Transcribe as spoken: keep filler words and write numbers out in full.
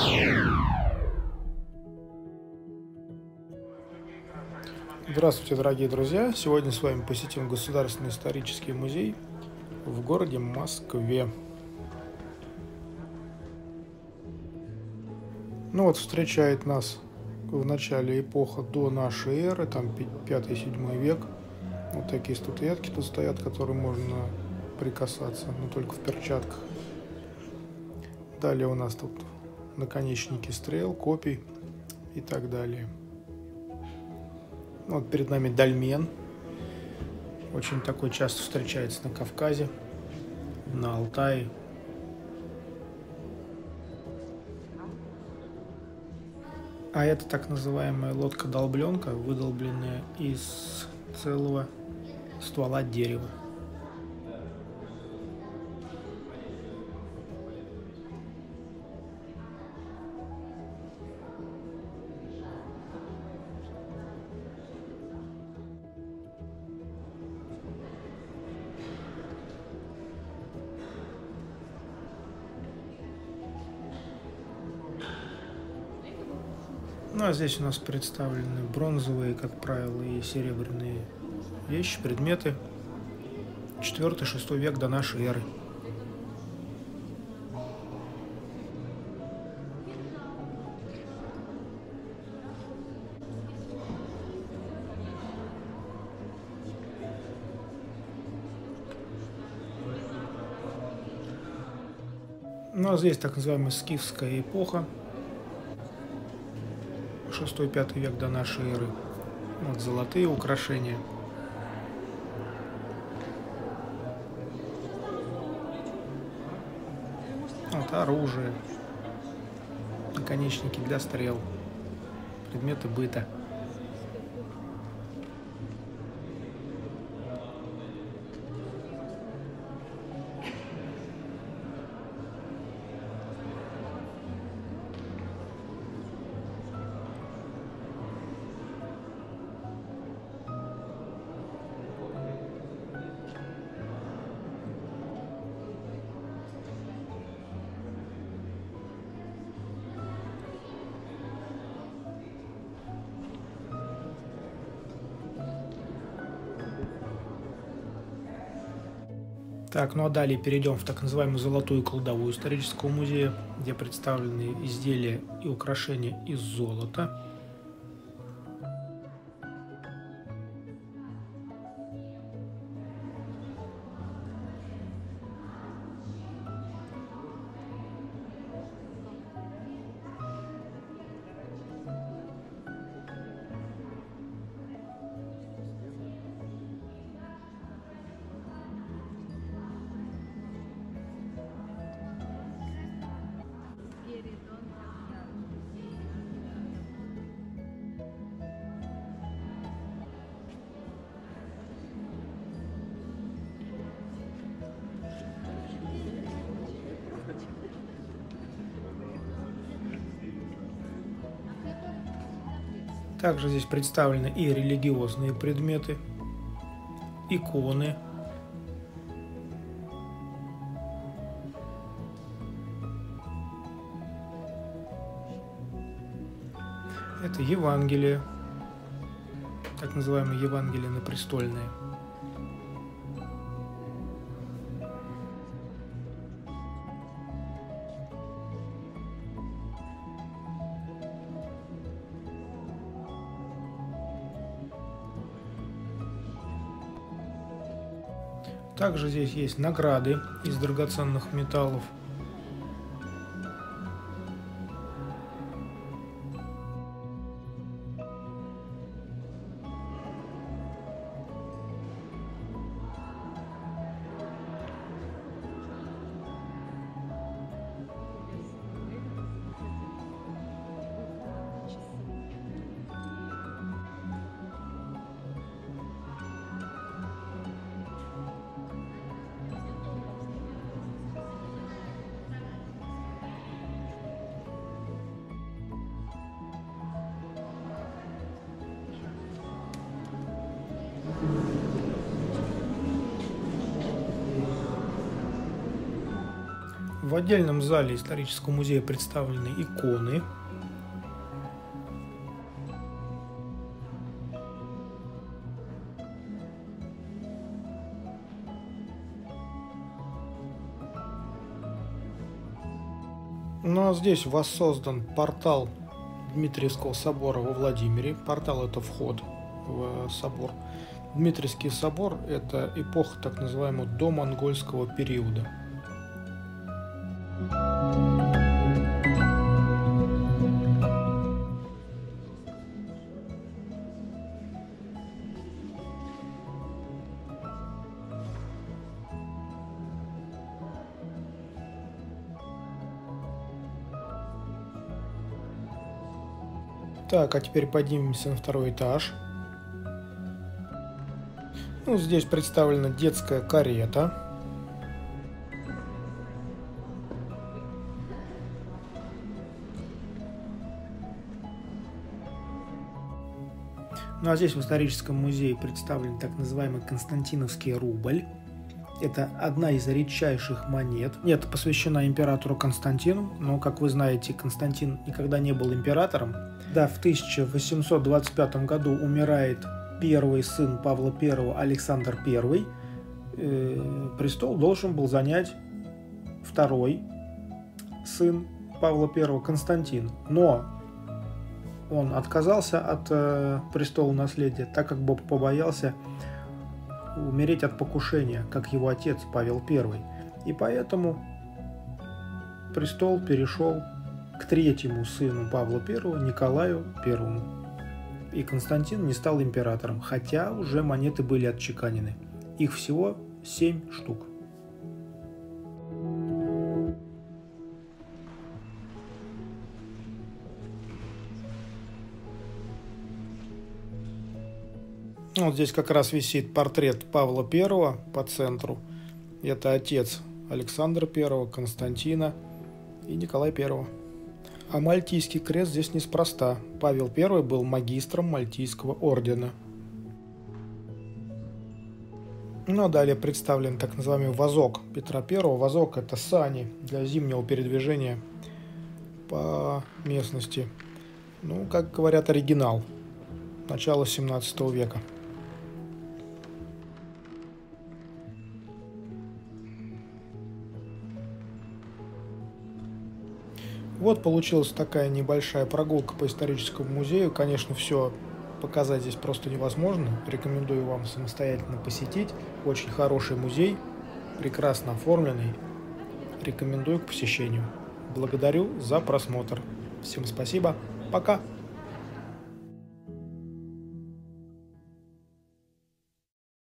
Здравствуйте, дорогие друзья! Сегодня с вами посетим Государственный исторический музей в городе Москве. Ну вот, встречает нас в начале эпоха до нашей эры, там пятый-седьмой век. Вот такие статуэтки тут стоят, к которым можно прикасаться, но только в перчатках. Далее у нас тут наконечники стрел, копий и так далее. Вот перед нами дольмен. Очень такой часто встречается на Кавказе, на Алтае. А это так называемая лодка-долбленка, выдолбленная из целого ствола дерева. Ну а здесь у нас представлены бронзовые, как правило, и серебряные вещи, предметы. четвёртый-шестой век до нашей эры. Ну а здесь так называемая скифская эпоха. шестой-пятый век до нашей эры. Вот золотые украшения. Вот оружие. Наконечники для стрел. Предметы быта. Так, ну а далее перейдем в так называемую золотую кладовую исторического музея, где представлены изделия и украшения из золота. Также здесь представлены и религиозные предметы, иконы, это Евангелие, так называемое Евангелие напрестольное. Также здесь есть награды из драгоценных металлов. В отдельном зале исторического музея представлены иконы. Ну а здесь воссоздан портал Дмитриевского собора во Владимире. Портал – это вход в собор. Дмитриевский собор – это эпоха так называемого домонгольского периода. Так, а теперь поднимемся на второй этаж. Ну, здесь представлена детская карета. Ну а здесь в историческом музее представлен так называемый Константиновский рубль. Это одна из редчайших монет. Нет, посвящена императору Константину, но, как вы знаете, Константин никогда не был императором. Да, в тысяча восемьсот двадцать пятом году умирает первый сын Павла Первого Александр Первый. Э, престол должен был занять второй сын Павла Первого Константин. Но он отказался от э, престола наследия, так как Бог побоялся умереть от покушения, как его отец Павел Первый. И поэтому престол перешел к третьему сыну Павла Первого, Николаю Первому. И Константин не стал императором, хотя уже монеты были отчеканены. Их всего семь штук. Вот здесь как раз висит портрет Павла Первого по центру. Это отец Александра Первого, Константина и Николая Первого. А Мальтийский крест здесь неспроста. Павел Первый был магистром Мальтийского ордена. Ну а далее представлен так называемый вазок Петра Первого. Вазок – это сани для зимнего передвижения по местности. Ну, как говорят, оригинал. Начало семнадцатого века. Вот получилась такая небольшая прогулка по историческому музею. Конечно, все показать здесь просто невозможно. Рекомендую вам самостоятельно посетить. Очень хороший музей, прекрасно оформленный. Рекомендую к посещению. Благодарю за просмотр. Всем спасибо. Пока.